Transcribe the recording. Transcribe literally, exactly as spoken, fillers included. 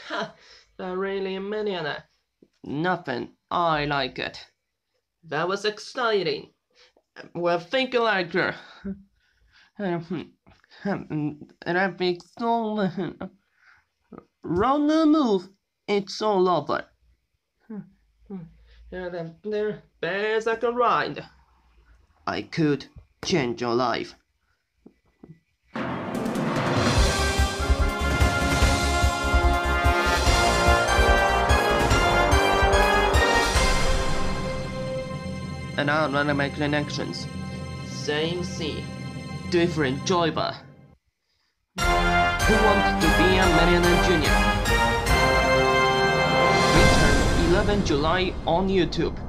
Ha! But really a millionaire? Nothing. I like it. That was exciting. Well, think like her. And I think so. Round the move, it's all over. And there, there's like a ride. I could change your life. And I wanna make connections. Same scene, different driver. Who wants to be a millionaire junior? Return eleventh July on YouTube.